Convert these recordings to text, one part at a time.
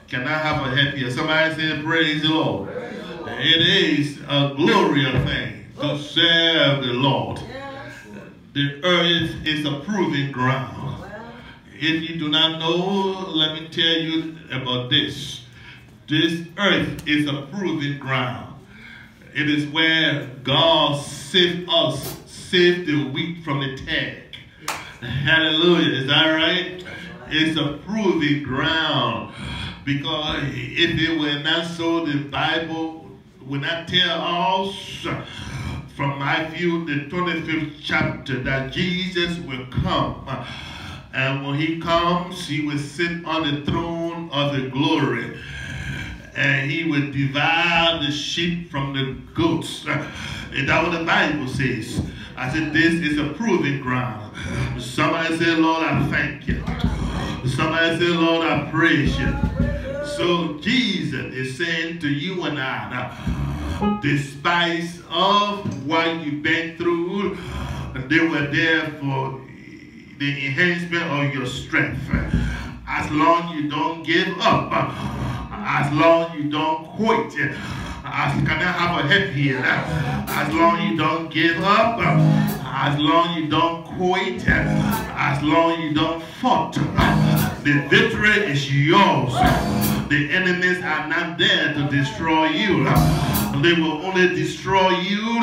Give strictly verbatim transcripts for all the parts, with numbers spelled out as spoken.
Can I have a happy? Somebody say praise the Lord. It is a glorious thing to serve the Lord. The earth is a proving ground. If you do not know, let me tell you about this. This earth is a proving ground. It is where God saved us, saved the wheat from the tag. Hallelujah. Is that right? It's a proving ground. Because if it were not so, the Bible would not tell us, from my view, the twenty-fifth chapter, that Jesus will come. And when he comes, he will sit on the throne of the glory. And he will divide the sheep from the goats. And that's what the Bible says. I said, this is a proving ground. Somebody say, Lord, I thank you. Somebody say, Lord, I praise you. So Jesus is saying to you and I, despite of what you've been through, they were there for the enhancement of your strength. As long as you don't give up, as long as you don't quit, as can I have a head here? As long as you don't give up, as long as you don't quit, as long as you don't falter, the victory is yours. The enemies are not there to destroy you. They will only destroy you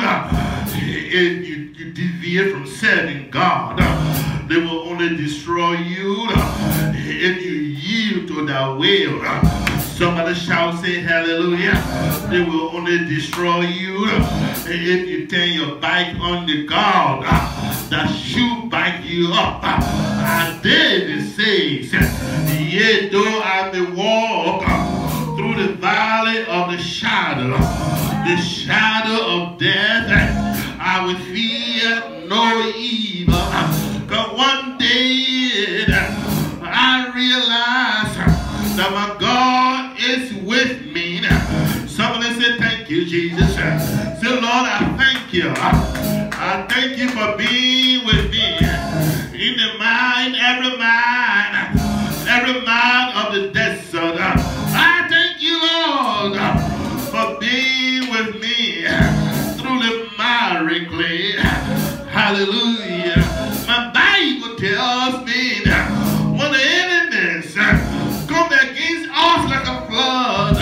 if you, you deviate from serving God. They will only destroy you if you yield to their will. Somebody shout, say hallelujah. They will only destroy you if you turn your back on the God that should back you up. And David says, yea, though I may walk through the valley of the shadow, the shadow of death, I will fear no evil. But one day I realized that my God is with me. Somebody say, thank you, Jesus. Say, Lord, I thank you. I thank you for being with me in the mind, every mind, every mind of the desert. I thank you, Lord, for being with me through the miry clay. Hallelujah. My Bible tells me that when the enemies come against us like a flood,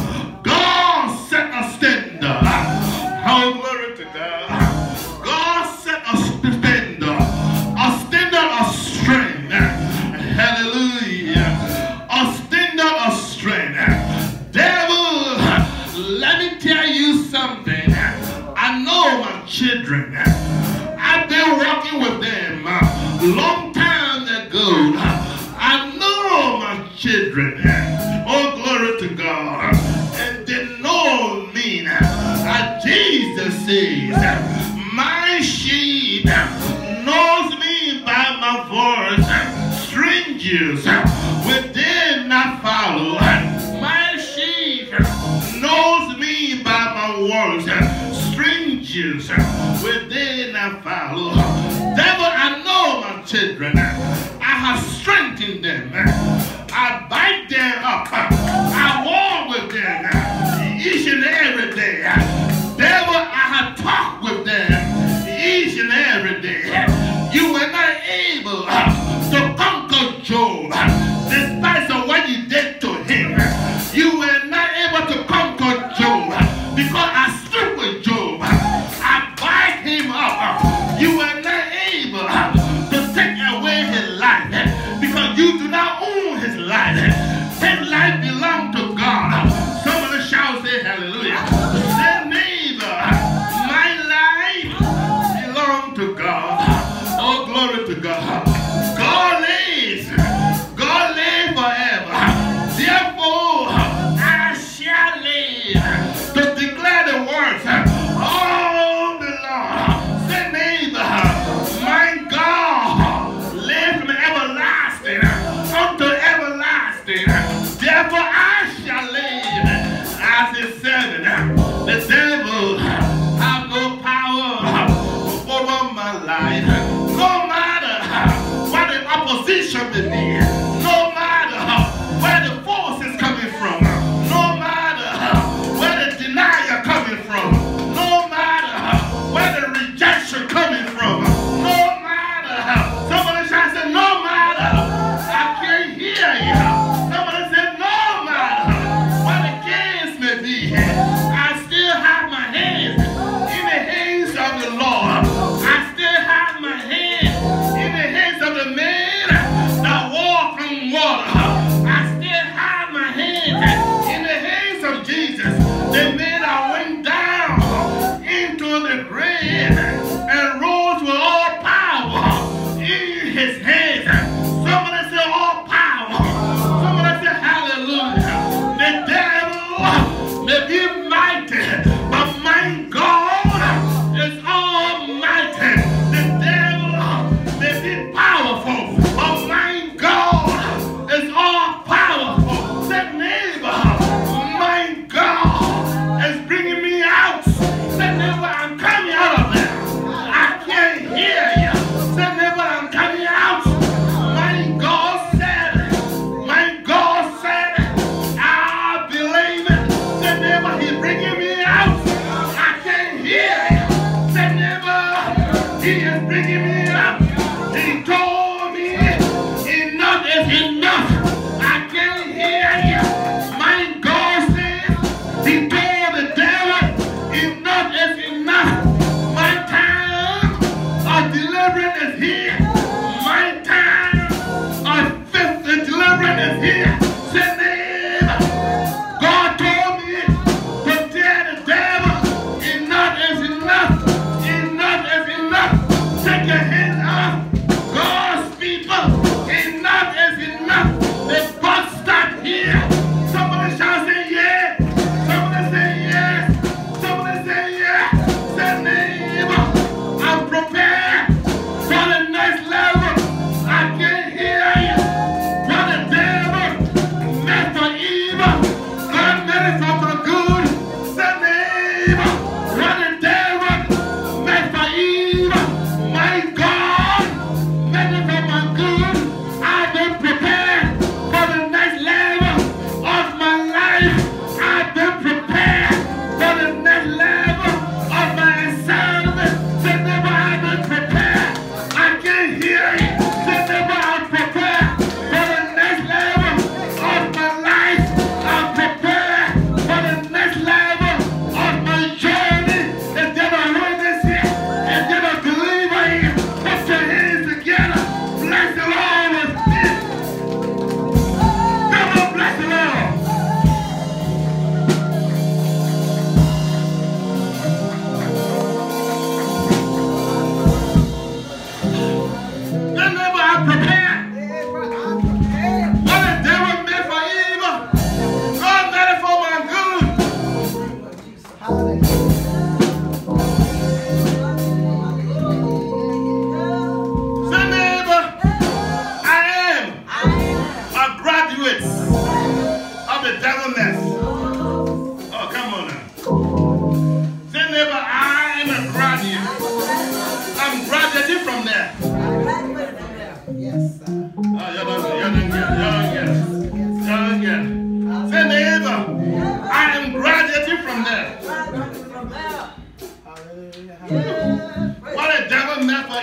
God set a standard. How glory to God. God set a standard, a standard of strength. Hallelujah. A standard of strength. Devil, let me tell you something. I know my children. I've been walking with them a long time ago. I know my children. Oh, glory to God. And they know me. And Jesus says, my sheep knows me by my voice. Strangers will they not follow. My sheep knows me by my words. Strangers will they not follow. Devil, I know my children. I have strengthened them. I bite them up. I walk with them each and every day. Devil, I have talked with them each and every day. You were not able to conquer Job despite of what you did to him. You were not able to conquer Job because I stood with Job. I bind him up. You were not able to take away his life because you do not own his life. His life belongs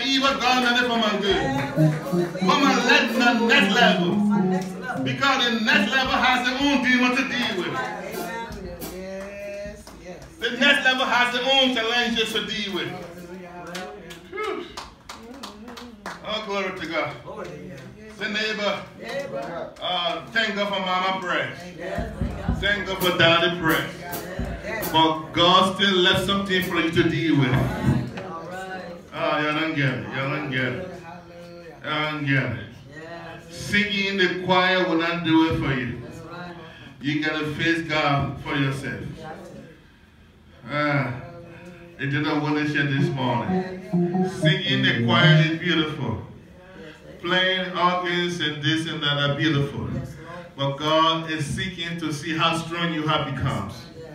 my evil, God done it for my good. For my le- my next level. Because the next level has its own demon to deal with. Yes, yes. The next level has its own challenges to deal with. Whew. Oh, glory to God. Say, neighbor, uh, thank God for Mama Press. Thank God for Daddy Press. But God still left something for you to deal with. Ah, oh, y'all don't get it. Y'all don't get it. Y'all don't get it. Singing in the choir will not do it for you. You got to face God for yourself. Ah, it did not want to share this morning. Singing in the choir is beautiful. Playing organs and this and that are beautiful. But God is seeking to see how strong you have become.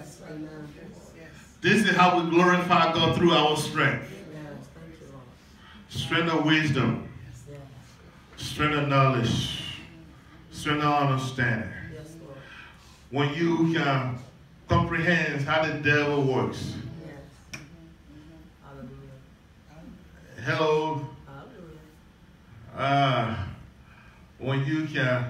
This is how we glorify God through our strength. Strength of wisdom. Strength of knowledge. Strength of understanding. When you can comprehend how the devil works. Hello. Uh, when you can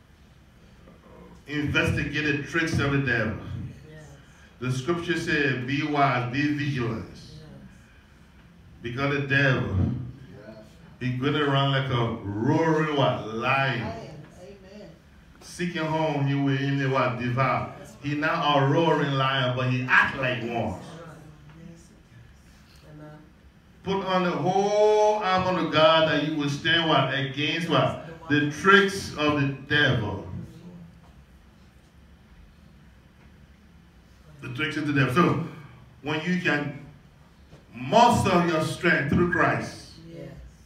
investigate the tricks of the devil. The scripture says, be wise, be vigilant. Because the devil, he going around like a roaring what, lion. Seeking home, he will in the what, devour. He now a roaring lion, but he act like one. Put on the whole armor of God that you will stand what? Against what? The tricks of the devil. The tricks of the devil. So, when you can muster your strength through Christ, yes.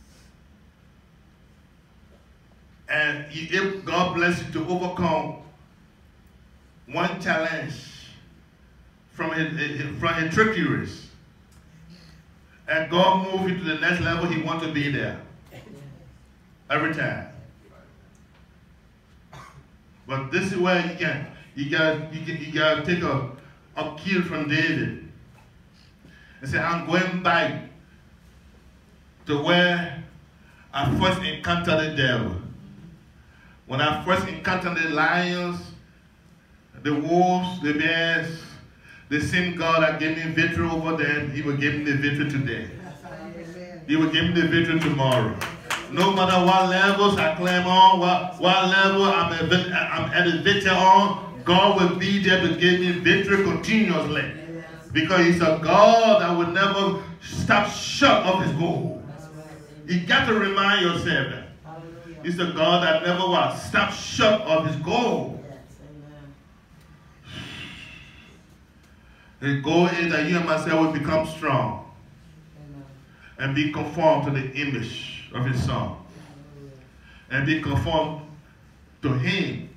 And if God bless you to overcome one challenge from his, from his trickeries, and God move you to the next level, he wants to be there. Every time. But this is where you can, you got you can, you got to take a, a cue from David. And say, I'm going back to where I first encountered the devil. When I first encountered the lions, the wolves, the bears, the same God that gave me victory over them, he will give me the victory today. He will give me the victory tomorrow. No matter what levels I climb on, what, what level I'm, a, I'm at a victory on, God will be there to give me victory continuously. Because he's a God that will never stop short of his goal. You got to remind yourself that. He's a God that never will stop short of his goal. The goal is that you and myself will become strong and be conformed to the image of his son and be conformed to him.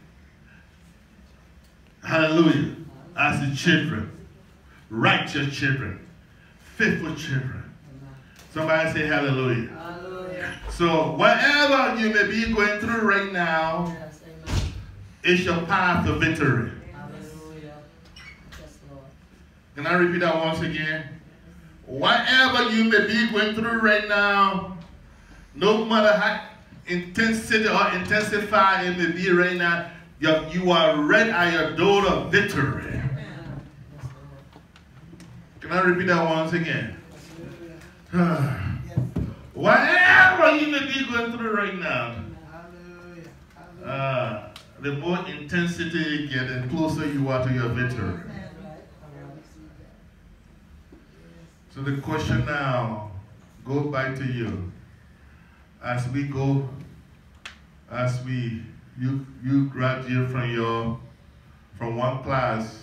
Hallelujah. As the children, righteous children, faithful children. Somebody say hallelujah. Hallelujah. So whatever you may be going through right now, yes, it's your path to victory. Can I repeat that once again? Whatever you may be going through right now, no matter how intensity or intensify it may be right now, you are right at your door of victory. Can I repeat that once again? Whatever you may be going through right now, uh, the more intensity you get, the closer you are to your victory. So the question now goes back to you. As we go, as we you you graduate from your from one class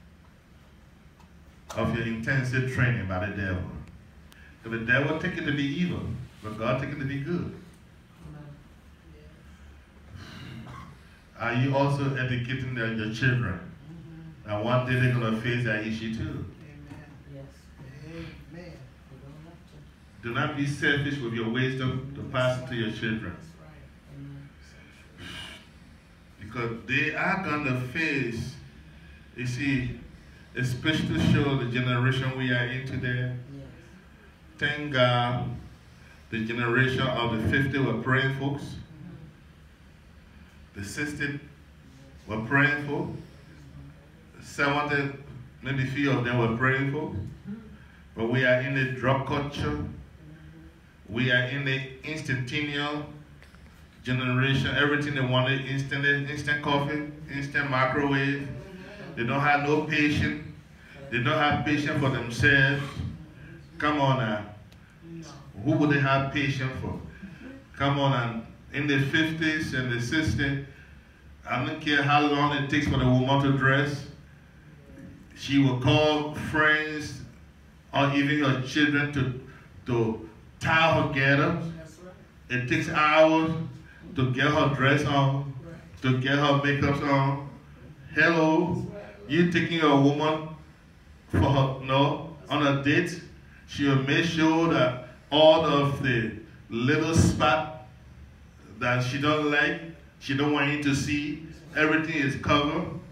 of your intensive training by the devil. So the devil take it to be evil, but God take it to be good. Are you also educating the, your children? Mm-hmm. And one day they're going to face that issue too. Do not be selfish with your wisdom to pass it to your children. Because they are going to face, you see, especially to show the generation we are in today. Thank God The generation of the fifty were praying folks. The sixty were praying for. The seventy, maybe few of them were praying for. But we are in the drug culture. We are in the instantaneous generation. Everything they wanted instant, instant coffee, instant microwave. They don't have no patience. They don't have patience for themselves. Come on now. Who would they have patience for? Come on now. In the fifties and the sixties, I don't care how long it takes for the woman to dress. She will call friends or even her children to, to tie her together. It takes hours to get her dress on, to get her makeup on. Hello, you taking a woman for her, no, on a date? She will make sure that all of the little spot that she don't like, she don't want you to see, everything is covered.